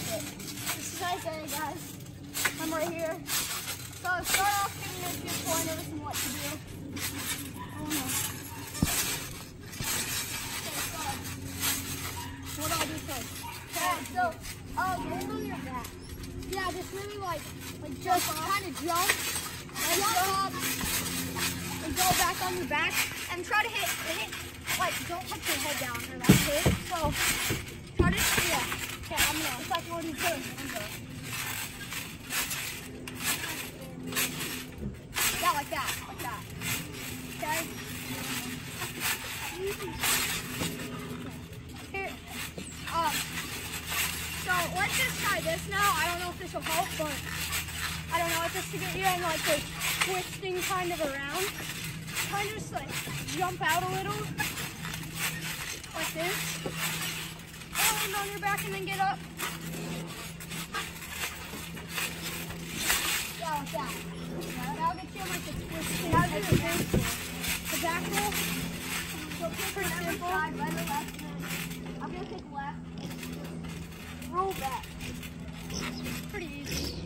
it. This is my day, guys. I'm right here. So I'll start off giving you a few pointers on what to do. What do I do first? Okay, so land on your back. Yeah, just really like just kind of jump up, and go back on your back, and try to hit, like, don't put your head down or like hit. So try to, yeah. Okay, I'm gonna. It's like what he's doing. Yeah, like that. Okay. Here. So let's just try this now. I don't know if this will help, but I don't know. It's just to get you in like the twisting kind of around. Kind of just like jump out a little, like this. And on your back and then get up. Yeah, like that. That'll get you in like the twisting. That'll do the back roll. So it's pretty simple. Right or left. I'm gonna take left. Roll back. It's pretty easy.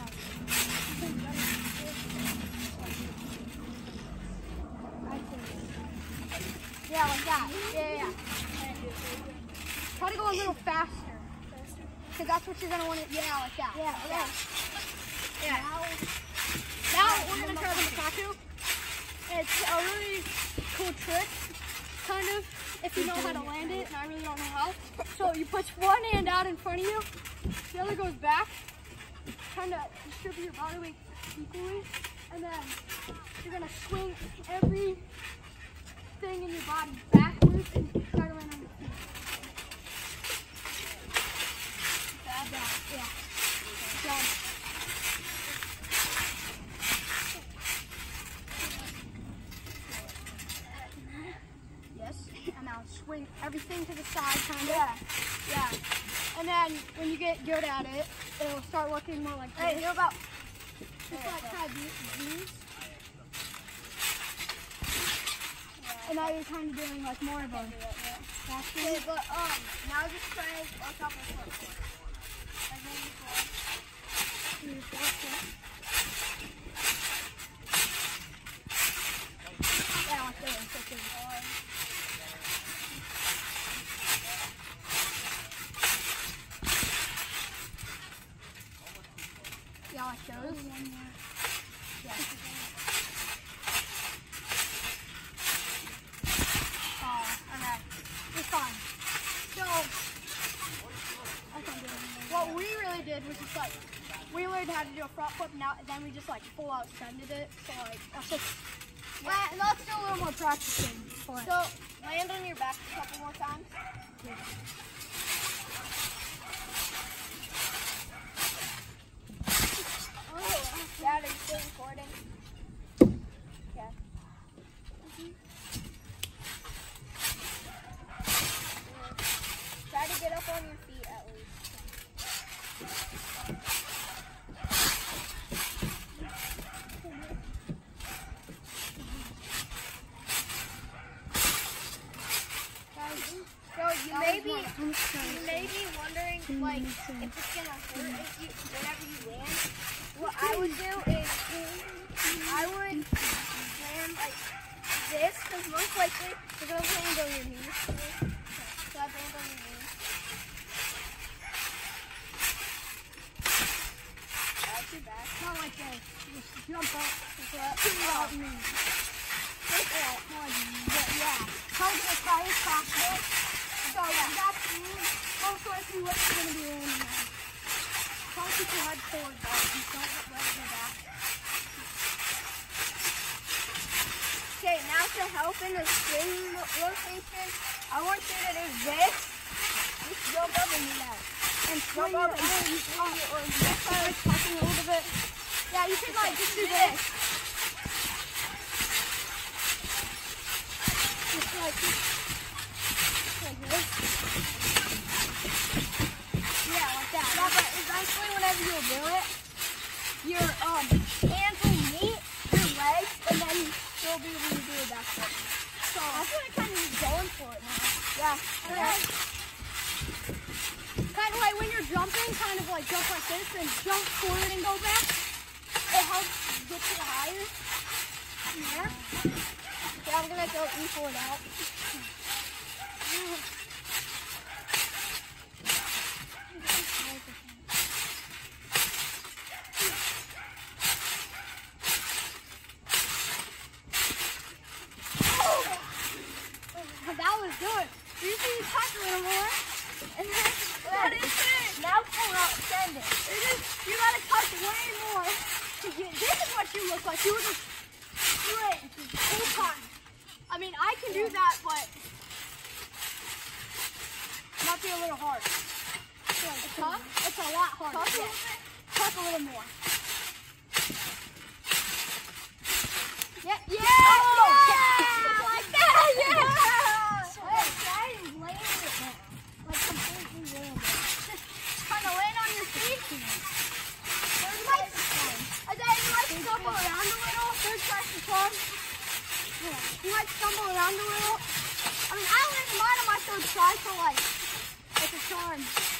Yeah, like that. Yeah. Try to go a little faster. Because that's what you're going to want to, yeah, like that. Yeah. Now we're going to try the Makaku. It's a really cool trick, kind of, if you know how to land it, and I really don't know how. So you push one hand out in front of you, the other goes back, kind of distribute your body weight equally, and then you're going to swing everything in your body backwards and try to land on your feet. Yeah. Done. Yes. And now swing everything to the side, kind of. Yeah. And then when you get good at it, it'll start looking more like this. Hey, you're about just like kind of these. And now you're kind of doing like more of a backflip. Okay, but now just try on top of the foot. Like maybe four. Yeah, like this. Yeah, like those. Yeah. Okay. It's fine. So, what we really did was just like, we learned how to do a front flip, now then we just like full out extended it. So like, that's just, and let's do a little more practicing for it. So, land on your back a couple more times. Yeah. Dad, are you still recording? Yeah. Try to get up on your feet at least. So you may be wondering like if it's gonna hurt whenever you land. What I would do is I would land like this, because most likely you're gonna land on your knees. So I land on your knees. That's your back. Not like this. Just jump up. Yeah. Try to get as high as possible. So that's most likely what you're gonna be landing on. Try to keep your head forward, though. You don't get right in the back. Okay, now to help in the swing rotation, I want you to do this. Just jump up and do that. And swing up and or just kind of tucking a little bit. Yeah, you can like just do this. Just like this. Yeah, like that. Yeah, but eventually whenever you do it, your hands will meet your legs, and then you'll be able to do a backflip. So I feel like kind of just going for it now. Yeah. Okay. By the way, when you're jumping, kind of like jump like this and jump forward and go back. It helps get you higher. Yeah. Okay, I'm gonna go equal it out. That was good. You see you touch a little more. And then that is it. Now pull out, send it. You gotta touch way more. This is what you look like. You were just straight the whole time. I mean, I can do that, but it might be a little hard. It's tough? It's a lot harder. Tuck a little more. Yep. Yeah! Oh, yeah! Like that! Yeah! Kind of land on your feet. And then you might stumble around a little. Third tries to fun. You might stumble around a little. I mean, I landed mine on my third try, so like, it's a charm.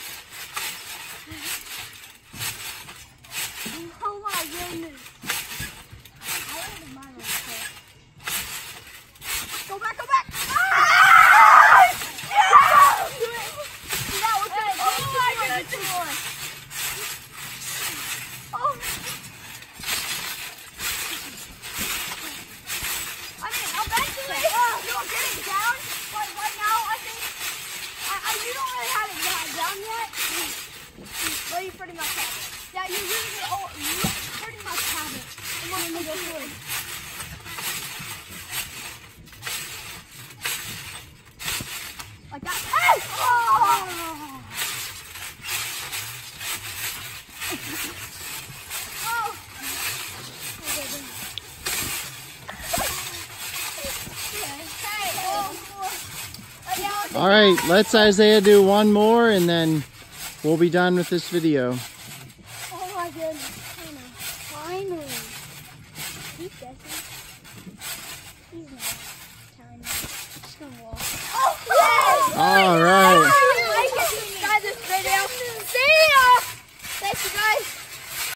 Oh my goodness. I landed mine on the foot. Go back, go back. Well, you pretty much have it. Yeah, you pretty much have it. Come on, let me go through it. Like that. Hey! Oh! Oh! All right, let's Isaiah do one more and then we'll be done with this video. Oh my goodness, finally. He's guessing. He's not tiny. Just gonna walk. Oh, yes! All right.